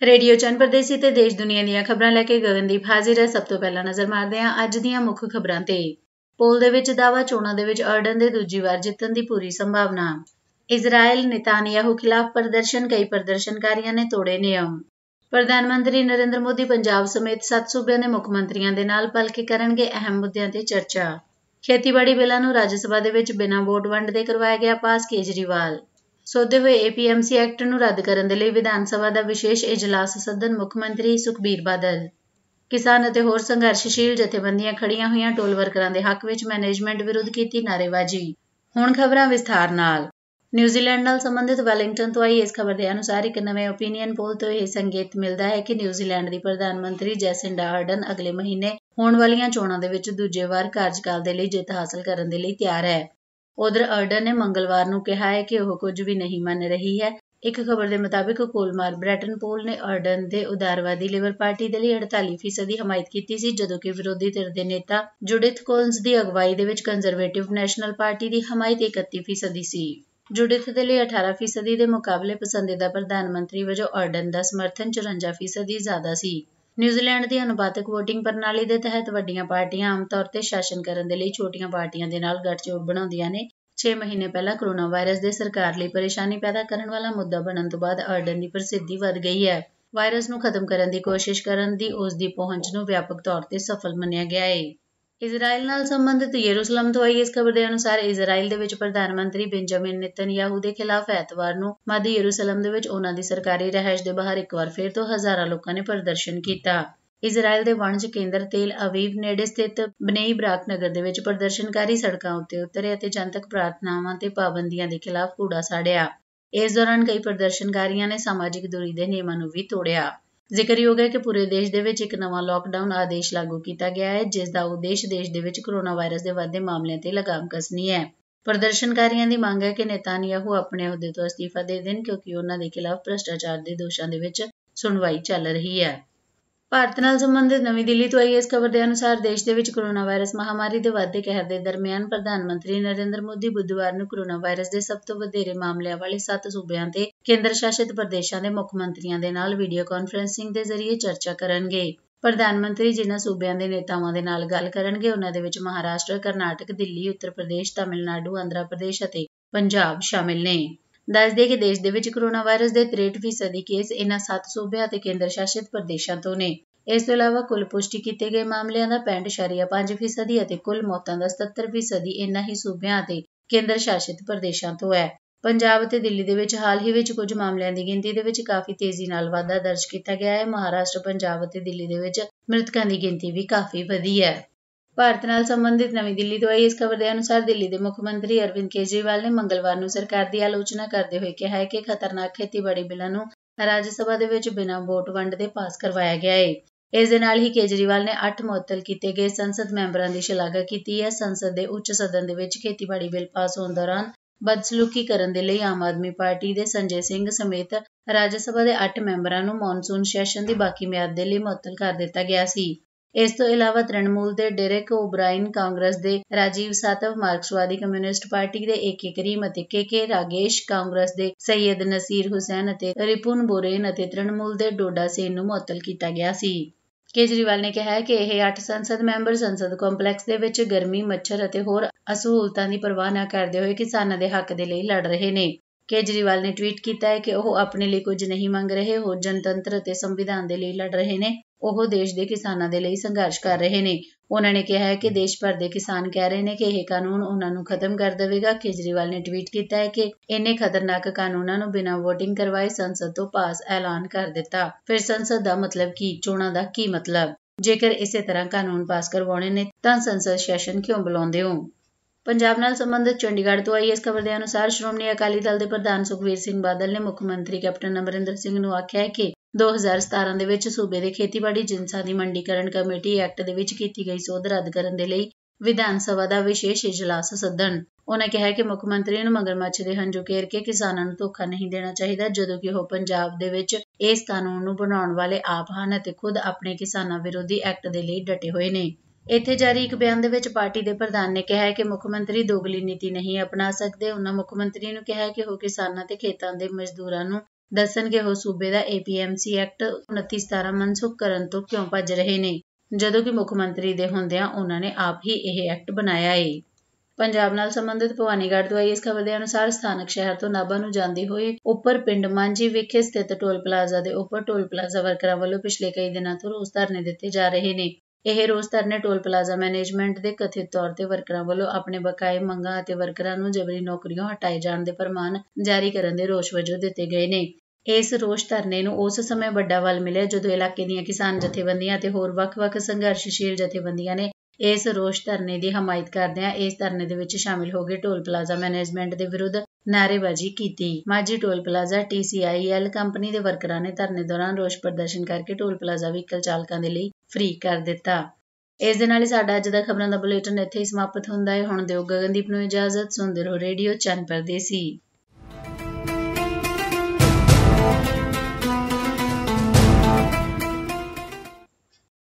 Radio Chand Pardesi ते देश दुनिया ਦੀਆਂ ਖਬਰਾਂ ਲੈ ਕੇ ਗਗਨਦੀਪ ਹਾਜ਼ਰ ਹੈ। ਸਭ ਤੋਂ ਪਹਿਲਾਂ ਨਜ਼ਰ ਮਾਰਦੇ ਹਾਂ ਅੱਜ ਦੀਆਂ ਮੁੱਖ ਖਬਰਾਂ ਤੇ। ਪੋਲ ਦੇ ਵਿੱਚ ਦਾਅਵਾ, ਚੋਣਾਂ ਦੇ ਵਿੱਚ ਅਰਡਨ ਦੇ ਦੂਜੀ ਵਾਰ ਜਿੱਤਣ ਦੀ ਪੂਰੀ ਸੰਭਾਵਨਾ। ਇਜ਼ਰਾਈਲ ਨੇਤਾਨਯਾਹੂ ਖਿਲਾਫ ਪ੍ਰਦਰਸ਼ਨ, ਕਈ ਪ੍ਰਦਰਸ਼ਨਕਾਰੀਆਂ ਨੇ ਤੋੜੇ ਨਿਯਮ। ਪ੍ਰਧਾਨ ਮੰਤਰੀ ਨਰਿੰਦਰ ਮੋਦੀ ਪੰਜਾਬ ਸਮੇਤ 7 ਸੂਬਿਆਂ ਦੇ ਮੁੱਖ ਮੰਤਰੀਆਂ ਦੇ ਨਾਲ ਭਲ ਕੇ ਕਰਨਗੇ ਅਹਿਮ ਮੁੱਦਿਆਂ ਤੇ ਚਰਚਾ। ਖੇਤੀਬਾੜੀ ਬਿੱਲਾਂ ਨੂੰ ਰਾਜ ਸਭਾ ਦੇ ਵਿੱਚ ਬਿਨਾਂ ਵੋਟ ਵੰਡ ਦੇ ਕਰਵਾਇਆ ਗਿਆ ਪਾਸ, ਕੇਜਰੀਵਾਲ। ਸੋਧੇ ਹੋਏ APMC ਐਕਟ ਨੂੰ ਰੱਦ ਕਰਨ ਦੇ ਲਈ ਵਿਧਾਨ ਸਭਾ ਦਾ ਵਿਸ਼ੇਸ਼ ਇਜਲਾਸ ਸੱਦਣ ਮੁੱਖ ਮੰਤਰੀ ਸੁਖਬੀਰ ਬਾਦਲ। ਕਿਸਾਨ ਅਤੇ ਹੋਰ ਸੰਘਰਸ਼ਸ਼ੀਲ ਜਥੇਬੰਦੀਆਂ ਖੜੀਆਂ ਹੋਈਆਂ ਟੋਲ ਵਰਕਰਾਂ ਦੇ ਹੱਕ ਵਿੱਚ ਮੈਨੇਜਮੈਂਟ ਵਿਰੁੱਧ ਕੀਤੀ ਨਾਅਰੇਬਾਜ਼ੀ। ਹੁਣ ਖਬਰਾਂ ਵਿਸਥਾਰ ਨਾਲ। ਨਿਊਜ਼ੀਲੈਂਡ ਨਾਲ ਸੰਬੰਧਿਤ ਵੈਲਿੰਗਟਨ ਤੋਂ ਆਈ ਇਸ ਖਬਰ ਦੇ ਅਨੁਸਾਰ ਇੱਕ ਨਵੇਂ ਓਪੀਨੀਅਨ ਪੋਲ ਤੋਂ ਇਹ ਸੰਕੇਤ ਮਿਲਦਾ ਹੈ ਕਿ ਨਿਊਜ਼ੀਲੈਂਡ ਦੀ ਪ੍ਰਧਾਨ ਮੰਤਰੀ ਜੈਸਿੰਡਾ ਆਰਡਨ ਅਗਲੇ ਮਹੀਨੇ ਹੋਣ ਵਾਲੀਆਂ ਚੋਣਾਂ ਦੇ ਵਿੱਚ ਦੂਜੇ ਵਾਰ ਕਾਰਜਕਾਲ ਦੇ ਲਈ ਜਿੱਤ ਹਾਸਲ ਕਰਨ ਦੇ ਲਈ ਤਿਆਰ ਹੈ। ਉਧਰ ਆਰਡਨ ਨੇ ਮੰਗਲਵਾਰ ਨੂੰ ਕਿਹਾ ਹੈ ਕਿ ਉਹ ਕੁਝ ਵੀ ਨਹੀਂ ਮੰਨ ਰਹੀ ਹੈ। ਇੱਕ ਖਬਰ ਦੇ ਮੁਤਾਬਿਕ ਕੋਲਮਾਰ ਬ੍ਰੈਟਨ ਪੋਲ ਨੇ ਆਰਡਨ ਦੇ ਉਦਾਰਵਾਦੀ ਲਿਬਰਲ ਪਾਰਟੀ ਦੇ ਲਈ 48% ਹਮਾਇਤ ਕੀਤੀ ਸੀ, ਜਦੋਂ ਕਿ ਵਿਰੋਧੀ ਧਿਰ ਦੇ ਨੇਤਾ ਜੁਡਿਥ ਕੋਲਿੰਸ ਦੀ ਅਗਵਾਈ ਦੇ ਵਿੱਚ ਕੰਜ਼ਰਵੇਟਿਵ ਨੈਸ਼ਨਲ ਪਾਰਟੀ ਦੀ ਹਮਾਇਤ 31% ਸੀ। ਜੁਡਿਥ ਦੇ ਲਈ 18% ਦੇ ਮੁਕਾਬਲੇ ਪਸੰਦੀਦਾ ਪ੍ਰਧਾਨ ਮੰਤਰੀ ਵਜੋਂ ਆਰਡਨ ਦਾ ਸਮਰਥਨ 54% ਜ਼ਿਆਦਾ ਸੀ। ਨਿਊਜ਼ੀਲੈਂਡ ਦੀ ਅਨੁਪਾਤਕ ਵੋਟਿੰਗ ਪ੍ਰਣਾਲੀ ਦੇ ਤਹਿਤ ਵੱਡੀਆਂ ਪਾਰਟੀਆਂ ਆਮ ਤੌਰ ਤੇ ਸ਼ਾਸਨ ਕਰਨ ਦੇ ਲਈ ਛੋਟੀਆਂ ਪਾਰਟੀਆਂ ਦੇ ਨਾਲ ਗੱਠਜੋੜ ਬਣਾਉਂਦੀਆਂ ਨੇ। 6 ਮਹੀਨੇ ਪਹਿਲਾਂ ਕੋਰੋਨਾ ਵਾਇਰਸ ਦੇ ਸਰਕਾਰ ਲਈ ਪਰੇਸ਼ਾਨੀ ਪੈਦਾ ਕਰਨ ਵਾਲਾ ਮੁੱਦਾ ਬਣਨ ਤੋਂ ਬਾਅਦ ਆਰਡਨ ਦੀ ਪ੍ਰਸਿੱਧੀ ਵਧ ਗਈ ਹੈ। ਵਾਇਰਸ ਨੂੰ ਖਤਮ ਕਰਨ ਦੀ ਕੋਸ਼ਿਸ਼ ਕਰਨ ਦੀ ਉਸ ਦੀ ਪਹੁੰਚ ਨੂੰ ਵਿਆਪਕ ਤੌਰ ਤੇ ਸਫਲ ਮੰਨਿਆ ਗਿਆ ਹੈ। ਇਜ਼ਰਾਈਲ ਨਾਲ ਸੰਬੰਧਿਤ ਯਰੂਸ਼ਲਮ ਤੋਂ ਆਈ ਇਸ ਖਬਰ ਦੇ ਅਨੁਸਾਰ ਇਜ਼ਰਾਈਲ ਦੇ ਵਿੱਚ ਪ੍ਰਧਾਨ ਮੰਤਰੀ ਬੈਂਜਾਮਿਨ ਨੇਤਨਯਾਹੂ ਦੇ ਖਿਲਾਫ ਐਤਵਾਰ ਨੂੰ ਮੱਧ ਯਰੂਸ਼ਲਮ ਦੇ ਵਿੱਚ ਉਹਨਾਂ ਦੀ ਸਰਕਾਰੀ ਰਿਹਾਇਸ਼ ਦੇ ਬਾਹਰ ਇੱਕ ਵਾਰ ਫਿਰ ਤੋਂ ਹਜ਼ਾਰਾਂ ਲੋਕਾਂ ਨੇ ਪ੍ਰਦਰਸ਼ਨ ਕੀਤਾ। ਇਜ਼ਰਾਈਲ ਦੇ ਵਣਜ ਕੇਂਦਰ ਤੇਲ ਅਵੀਵ ਨੇੜੇ ਸਥਿਤ ਬਨੇਈ ਬਰਾਕ ਨਗਰ ਦੇ ਵਿੱਚ ਪ੍ਰਦਰਸ਼ਨਕਾਰੀ ਸੜਕਾਂ ਉੱਤੇ ਉਤਰੇ ਅਤੇ ਜਨਤਕ ਪ੍ਰਾਰਥਨਾਵਾਂ ਤੇ ਪਾਬੰਦੀਆਂ ਦੇ ਖਿਲਾਫ ਕੂੜਾ ਸਾੜਿਆ। ਇਸ ਦੌਰਾਨ ਕਈ ਪ੍ਰਦਰਸ਼ਨਕਾਰੀਆਂ ਨੇ ਸਮਾਜਿਕ ਦੂਰੀ ਦੇ ਨਿਯਮਾਂ ਨੂੰ ਵੀ ਤੋੜਿਆ। ਜ਼ਿਕਰਯੋਗ ਹੈ ਕਿ ਪੂਰੇ ਦੇਸ਼ ਦੇ ਵਿੱਚ ਇੱਕ ਨਵਾਂ ਲਾਕਡਾਊਨ ਆਦੇਸ਼ ਲਾਗੂ ਕੀਤਾ ਗਿਆ ਹੈ, ਜਿਸ ਦਾ ਉਦੇਸ਼ ਦੇਸ਼ ਦੇ ਵਿੱਚ ਕੋਰੋਨਾ ਵਾਇਰਸ ਦੇ ਵੱਧਦੇ ਮਾਮਲਿਆਂ ਤੇ ਲਗਾਮ ਕੱਸਣੀ ਹੈ। ਪ੍ਰਦਰਸ਼ਨਕਾਰੀਆਂ ਦੀ ਮੰਗ ਹੈ ਕਿ ਨੇਤਾਨਯਾਹੂ ਆਪਣੇ ਅਹੁਦੇ ਤੋਂ ਅਸਤੀਫਾ ਦੇ ਦੇਣ, ਕਿਉਂਕਿ ਉਹਨਾਂ ਦੇ ਖਿਲਾਫ ਭ੍ਰਿਸ਼ਟਾਚਾਰ ਦੇ ਦੋਸ਼ਾਂ ਦੇ ਵਿੱਚ ਸੁਣਵਾਈ ਚੱਲ ਰਹੀ ਹੈ। ਭਾਰਤ ਨਾਲ ਸੰਬੰਧਿਤ ਨਵੀਂ ਦਿੱਲੀ ਤੋਂ ਆਈ ਇਸ ਖਬਰ ਦੇ ਅਨੁਸਾਰ ਦੇਸ਼ ਦੇ ਵਿੱਚ ਕੋਰੋਨਾ ਵਾਇਰਸ ਮਹਾਮਾਰੀ ਦੇ ਵੱਧਦੇ ਕਹਿਰ ਦੇ ਦਰਮਿਆਨ ਪ੍ਰਧਾਨ ਮੰਤਰੀ ਨਰਿੰਦਰ ਮੋਦੀ ਬੁੱਧਵਾਰ ਨੂੰ ਕੋਰੋਨਾ ਵਾਇਰਸ ਦੇ ਸਭ ਤੋਂ ਵਧੇਰੇ ਮਾਮਲਿਆਂ ਵਾਲੇ 7 ਸੂਬਿਆਂ ਤੇ ਕੇਂਦਰ ਸ਼ਾਸਿਤ ਪ੍ਰਦੇਸ਼ਾਂ ਦੇ ਮੁੱਖ ਮੰਤਰੀਆਂ ਦੇ ਨਾਲ ਵੀਡੀਓ ਕਾਨਫਰੰਸਿੰਗ ਦੇ ਜ਼ਰੀਏ ਚਰਚਾ ਕਰਨਗੇ। ਪ੍ਰਧਾਨ ਮੰਤਰੀ ਜਿਨ੍ਹਾਂ ਸੂਬਿਆਂ ਦੇ ਨੇਤਾਵਾਂ ਦੇ ਨਾਲ ਗੱਲ ਕਰਨਗੇ ਉਹਨਾਂ ਦੇ ਵਿੱਚ ਮਹਾਰਾਸ਼ਟਰ, ਕਰਨਾਟਕ, ਦਿੱਲੀ, ਉੱਤਰ ਪ੍ਰਦੇਸ਼, ਤਾਮਿਲਨਾਡੂ, ਆਂਧਰਾ ਪ੍ਰਦੇਸ਼ ਅਤੇ ਪੰਜਾਬ ਸ਼ਾਮਿਲ ਨੇ। ਦੱਸ ਦਈਏ ਕਿ ਦੇਸ਼ ਦੇ ਵਿੱਚ ਕੋਰੋਨਾ ਵਾਇਰਸ ਦੇ 63% ਕੇਸ ਇਹਨਾਂ 7 ਸੂਬਿਆਂ ਅਤੇ ਕੇਂਦਰ ਸ਼ਾਸਿਤ ਪ੍ਰਦੇਸ਼ਾਂ ਤੋਂ ਨੇ। ਇਸ ਤੋਂ ਇਲਾਵਾ ਕੁੱਲ ਪੁਸ਼ਟੀ ਕੀਤੇ ਗਏ ਮਾਮਲਿਆਂ ਦਾ 65.5% ਅਤੇ ਕੁੱਲ ਮੌਤਾਂ ਦਾ 77% ਇਹਨਾਂ ਹੀ ਸੂਬਿਆਂ ਅਤੇ ਕੇਂਦਰ ਸ਼ਾਸਿਤ ਪ੍ਰਦੇਸ਼ਾਂ ਤੋਂ ਹੈ। ਪੰਜਾਬ ਅਤੇ ਦਿੱਲੀ ਦੇ ਵਿੱਚ ਹਾਲ ਹੀ ਵਿੱਚ ਕੁਝ ਮਾਮਲਿਆਂ ਦੀ ਗਿਣਤੀ ਦੇ ਵਿੱਚ ਕਾਫੀ ਤੇਜ਼ੀ ਨਾਲ ਵਾਧਾ ਦਰਜ ਕੀਤਾ ਗਿਆ ਹੈ। ਮਹਾਰਾਸ਼ਟਰ, ਪੰਜਾਬ ਅਤੇ ਦਿੱਲੀ ਦੇ ਵਿੱਚ ਮ੍ਰਿਤਕਾਂ ਦੀ ਗਿਣਤੀ ਵੀ ਕਾਫੀ ਵਧੀ ਹੈ। ਭਾਰਤ ਨਾਲ ਸੰਬੰਧਿਤ ਨਵੀਂ ਦਿੱਲੀ ਤੋਂ ਆਈ ਇਸ ਖਬਰ ਦੇ ਅਨੁਸਾਰ ਦਿੱਲੀ ਦੇ ਮੁੱਖ ਮੰਤਰੀ ਅਰਵਿੰਦ ਕੇਜਰੀਵਾਲ ਨੇ ਮੰਗਲਵਾਰ ਨੂੰ ਸਰਕਾਰ ਦੀ ਆਲੋਚਨਾ ਕਰਦੇ ਹੋਏ ਕਿਹਾ ਹੈ ਕਿ ਖਤਰਨਾਕ ਖੇਤੀਬਾੜੀ ਬਿੱਲਾਂ ਨੂੰ ਰਾਜ ਸਭਾ ਦੇ ਵਿੱਚ ਬਿਨਾਂ ਵੋਟ ਵੰਡ ਦੇ ਪਾਸ ਕਰਵਾਇਆ ਗਿਆ ਹੈ। ਇਸ ਦੇ ਨਾਲ ਹੀ ਕੇਜਰੀਵਾਲ ਨੇ 8 ਮੁਅੱਤਲ ਕੀਤੇ ਗਏ ਸੰਸਦ ਮੈਂਬਰਾਂ ਦੀ ਸ਼ਲਾਘਾ ਕੀਤੀ ਹੈ। ਸੰਸਦ ਦੇ ਉੱਚ ਸਦਨ ਦੇ ਵਿੱਚ ਖੇਤੀਬਾੜੀ ਬਿੱਲ ਪਾਸ ਹੋਣ ਦੌਰਾਨ ਬਦਸਲੂਕੀ ਕਰਨ ਦੇ ਲਈ ਆਮ ਆਦਮੀ ਪਾਰਟੀ ਦੇ ਸੰਜੇ ਸਿੰਘ ਸਮੇਤ ਰਾਜ ਸਭਾ ਦੇ 8 ਮੈਂਬਰਾਂ ਨੂੰ ਮੌਨਸੂਨ ਸੈਸ਼ਨ ਦੀ ਬਾਕੀ ਮਿਆਦ ਦੇ ਲਈ ਮੁਅੱਤਲ ਕਰ ਦਿੱਤਾ ਗਿਆ ਸੀ। ਇਸ ਤੋਂ ਇਲਾਵਾ ਤ੍ਰਿਣਮੂਲ ਦੇ ਡੈਰੇਕ ਓਬਰਾਇਨ, ਕਾਂਗਰਸ ਦੇ ਰਾਜੀਵ ਸਾਤਵ, ਮਾਰਕਸਵਾਦੀ ਕਮਿਊਨਿਸਟ ਪਾਰਟੀ ਦੇ AK ਕਰੀਮ ਅਤੇ KK ਰਾਗੇਸ਼, ਕਾਂਗਰਸ ਦੇ ਸੈਯਦ ਨਸੀਰ ਹੁਸੈਨ ਅਤੇ ਰਿਪੁਨ ਬੋਰੇਨ ਅਤੇ ਤ੍ਰਿਣਮੂਲ ਦੇ ਡੋਡਾ ਸੇਨ ਨੂੰ ਮੁਅੱਤਲ ਕੀਤਾ ਗਿਆ ਸੀ। ਕੇਜਰੀਵਾਲ ਨੇ ਕਿਹਾ ਹੈ ਕਿ ਇਹ 8 ਸੰਸਦ ਮੈਂਬਰ ਸੰਸਦ ਕੰਪਲੈਕਸ ਦੇ ਵਿੱਚ ਗਰਮੀ, ਮੱਛਰ ਅਤੇ ਹੋਰ ਅਸਹੂਲਤਾਂ ਦੀ ਪਰਵਾਹ ਨਾ ਕਰਦੇ ਹੋਏ ਕਿਸਾਨਾਂ ਦੇ ਹੱਕ ਦੇ ਲਈ ਲੜ ਰਹੇ ਨੇ। ਕੇਜਰੀਵਾਲ ਨੇ ਟਵੀਟ ਕੀਤਾ ਹੈ ਕਿ ਉਹ ਆਪਣੇ ਲਈ ਕੁਝ ਨਹੀਂ ਮੰਗ ਰਹੇ, ਉਹ ਜਨਤੰਤਰ ਅਤੇ ਸੰਵਿਧਾਨ ਦੇ ਲਈ ਲੜ ਰਹੇ ਨੇ। ਉਹ ਦੇਸ਼ ਦੇ ਕਿਸਾਨਾਂ ਦੇ ਲਈ ਸੰਘਰਸ਼ ਕਰ ਰਹੇ ਨੇ। ਉਹਨਾਂ ਨੇ ਕਿਹਾ ਹੈ ਕਿ ਦੇਸ਼ ਭਰ ਦੇ ਕਿਸਾਨ ਕਹਿ ਰਹੇ ਨੇ ਕਿ ਇਹ ਕਾਨੂੰਨ ਉਹਨਾਂ ਨੂੰ ਖਤਮ ਕਰ ਦੇਵੇਗਾ। ਕੇਜਰੀਵਾਲ ਨੇ ਟਵੀਟ ਕੀਤਾ ਹੈ ਕਿ ਇੰਨੇ ਖਤਰਨਾਕ ਕਾਨੂੰਨਾਂ ਨੂੰ ਬਿਨਾਂ ਵੋਟਿੰਗ ਕਰਵਾਏ ਸੰਸਦ ਤੋਂ ਪਾਸ ਐਲਾਨ ਕਰ ਦਿੱਤਾ। ਫਿਰ ਸੰਸਦ ਦਾ ਮਤਲਬ ਕੀ? ਚੋਣਾਂ ਦਾ ਕੀ ਮਤਲਬ? ਜੇਕਰ ਇਸੇ ਤਰ੍ਹਾਂ ਕਾਨੂੰਨ ਪਾਸ ਕਰਵਾਉਣੇ ਨੇ ਤਾਂ ਸੰਸਦ ਸੈਸ਼ਨ ਕਿਉਂ ਬੁਲਾਉਂਦੇ ਹੋ? ਪੰਜਾਬ ਨਾਲ ਸੰਬੰਧਿਤ ਚੰਡੀਗੜ੍ਹ ਤੋਂ ਆਈ ਇਸ ਖਬਰ ਦੇ ਅਨੁਸਾਰ ਸ਼੍ਰੋਮਣੀ ਅਕਾਲੀ ਦਲ ਦੇ ਪ੍ਰਧਾਨ ਸੁਖਬੀਰ ਸਿੰਘ ਬਾਦਲ ਨੇ ਮੁੱਖ ਮੰਤਰੀ ਕੈਪਟਨ ਅਮਰਿੰਦਰ ਸਿੰਘ ਨੂੰ ਆਖਿਆ ਹੈ ਕਿ 2017 ਦੇ ਵਿੱਚ ਸੂਬੇ ਦੇ ਖੇਤੀਬਾੜੀ ਜਿਨਸਾਂ ਦੀ ਮੰਡੀਕਰਨ ਕਮੇਟੀ ਐਕਟ ਦੇ ਵਿੱਚ ਕੀਤੀ ਗਈ ਸੋਧ ਰੱਦ ਕਰਨ ਦੇ ਲਈ ਵਿਧਾਨ ਸਭਾ ਦਾ ਵਿਸ਼ੇਸ਼ ਇਜਲਾਸ ਸੱਦਣ। ਉਹਨਾਂ ਕਿਹਾ ਕਿ ਮੁੱਖ ਮੰਤਰੀ ਨੂੰ ਮਗਰਮੱਛ ਦੇ ਹੰਝੂ ਘੇਰ ਕੇ ਕਿਸਾਨਾਂ ਨੂੰ ਧੋਖਾ ਨਹੀਂ ਦੇਣਾ ਚਾਹੀਦਾ, ਜਦੋਂ ਕਿ ਉਹ ਪੰਜਾਬ ਦੇ ਵਿੱਚ ਇਸ ਕਾਨੂੰਨ ਨੂੰ ਬਣਾਉਣ ਵਾਲੇ ਆਪ ਹਨ ਅਤੇ ਖੁਦ ਆਪਣੇ ਕਿਸਾਨਾਂ ਵਿਰੋਧੀ ਐਕਟ ਦੇ ਲਈ ਡਟੇ ਹੋਏ ਨੇ। ਇੱਥੇ ਜਾਰੀ ਇੱਕ ਬਿਆਨ ਦੇ ਵਿੱਚ ਪਾਰਟੀ ਦੇ ਪ੍ਰਧਾਨ ਨੇ ਕਿਹਾ ਹੈ ਕਿ ਮੁੱਖ ਮੰਤਰੀ ਦੋਗਲੀ ਨੀਤੀ ਨਹੀਂ ਅਪਣਾ ਸਕਦੇ। ਉਹਨਾਂ ਮੁੱਖ ਮੰਤਰੀ ਨੂੰ ਕਿਹਾ ਹੈ ਕਿ ਉਹ ਕਿਸਾਨਾਂ ਤੇ ਖੇਤਾਂ ਦੇ ਮਜ਼ਦੂਰਾਂ ਨੂੰ ਦੱਸਣਗੇ ਉਹ ਸੂਬੇ ਦਾ APMC ਐਕਟ 2917 ਮਨਸੂਖ ਕਰਨ ਤੋਂ ਕਿਉਂ ਭੱਜ ਰਹੇ ਨੇ, ਜਦੋਂ ਕਿ ਮੁੱਖ ਮੰਤਰੀ ਦੇ ਹੁੰਦਿਆਂ ਉਹਨਾਂ ਨੇ ਆਪ ਹੀ ਇਹ ਐਕਟ ਬਣਾਇਆ ਏ। ਪੰਜਾਬ ਨਾਲ ਸੰਬੰਧਿਤ ਭਵਾਨੀਗੜ੍ਹ ਤੋਂ ਆਈ ਇਸ ਖਬਰ ਦੇ ਅਨੁਸਾਰ ਸਥਾਨਕ ਸ਼ਹਿਰ ਤੋਂ ਨਾਭਾ ਨੂੰ ਜਾਂਦੀ ਹੋਈ ਉੱਪਰ ਪਿੰਡ ਮਾਂਝੀ ਵਿਖੇ ਸਥਿਤ ਟੋਲ ਪਲਾਜ਼ਾ ਦੇ ਉੱਪਰ ਟੋਲ ਪਲਾਜ਼ਾ ਵਰਕਰਾਂ ਵੱਲੋਂ ਪਿਛਲੇ ਕਈ ਦਿਨਾਂ ਤੋਂ ਰੋਸ ਧਰਨੇ ਦਿੱਤੇ ਜਾ ਰਹੇ ਨੇ। ਇਹ ਰੋਸ ਧਰਨੇ ਟੋਲ ਪਲਾਜ਼ਾ ਮੈਨੇਜਮੈਂਟ ਦੇ ਕਥਿਤ ਤੌਰ ਤੇ ਵਰਕਰਾਂ ਵੱਲੋਂ ਆਪਣੇ ਬਕਾਏ ਮੰਗਾਂ ਅਤੇ ਵਰਕਰਾਂ ਨੂੰ ਜਬਰੀ ਨੌਕਰੀਆਂ ਹਟਾਏ ਜਾਣ ਦੇ ਫਰਮਾਨ ਜਾਰੀ ਕਰਨ ਦੇ ਰੋਸ ਵਜੋਂ ਦਿੱਤੇ ਗਏ ਨੇ। ਇਸ ਰੋਸ ਧਰਨੇ ਨੂੰ ਉਸ ਸਮੇਂ ਵੱਡਾ ਵੱਲ ਮਿਲਿਆ ਜਦੋਂ ਇਲਾਕੇ ਦੀਆਂ ਕਿਸਾਨ ਜਥੇਬੰਦੀਆਂ ਅਤੇ ਹੋਰ ਵੱਖ-ਵੱਖ ਸੰਘਰਸ਼ਸ਼ੀਲ ਜਥੇਬੰਦੀਆਂ ਨੇ ਇਸ ਰੋਸ ਧਰਨੇ ਦੀ ਹਮਾਇਤ ਕਰਦਿਆਂ ਇਸ ਧਰਨੇ ਦੇ ਵਿੱਚ ਸ਼ਾਮਿਲ ਹੋ ਕੇ ਟੋਲ ਪਲਾਜ਼ਾ ਮੈਨੇਜਮੈਂਟ ਦੇ ਵਿਰੁੱਧ ਨਾਅਰੇਬਾਜ਼ੀ ਕੀਤੀ। Majhi toll plaza TCIL company ਦੇ ਵਰਕਰਾਂ ਨੇ ਧਰਨੇ ਦੌਰਾਨ ਰੋਸ ਪ੍ਰਦਰਸ਼ਨ ਕਰਕੇ ਟੋਲ ਪਲਾਜ਼ਾ ਵਹੀਕਲ ਚਾਲਕਾਂ ਦੇ ਲਈ ਫ੍ਰੀ ਕਰ ਦਿੱਤਾ। ਇਸ ਦੇ ਨਾਲ ਹੀ ਸਾਡਾ ਅੱਜ ਦਾ ਖਬਰਾਂ ਦਾ ਬੁਲੇਟਿਨ ਇੱਥੇ ਹੀ ਸਮਾਪਤ ਹੁੰਦਾ ਹੈ। ਹੁਣ ਦਿਓ ਗਗਨਦੀਪ ਨੂੰ ਇਜਾਜ਼ਤ। ਸੁਣਦੇ ਰਹੋ ਰੇਡੀਓ ਚੰਨ ਪਰਦੇਸੀ।